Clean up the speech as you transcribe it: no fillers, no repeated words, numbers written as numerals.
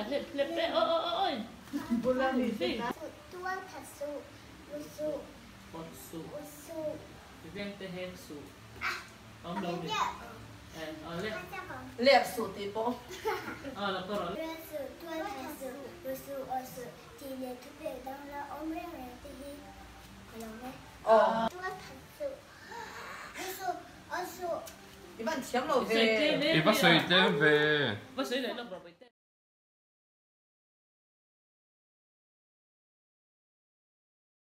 lẹp đấy ôi Bulan ni Sì. Tua tasu, usu, Otsu usu. Vivian Tehensu Ông đâu đi lẹp lẹp sụt thì bố. là có rồi Usu, tua tasu, usu, usu. Thì để thức để đang là ôm rèn rèn thì đi. Có lòng đấy. Tua tasu, usu, usu. Iban chiếm lầu về. Sợi Thì bác sĩ đem về. Bác sĩ này nó bảo vệ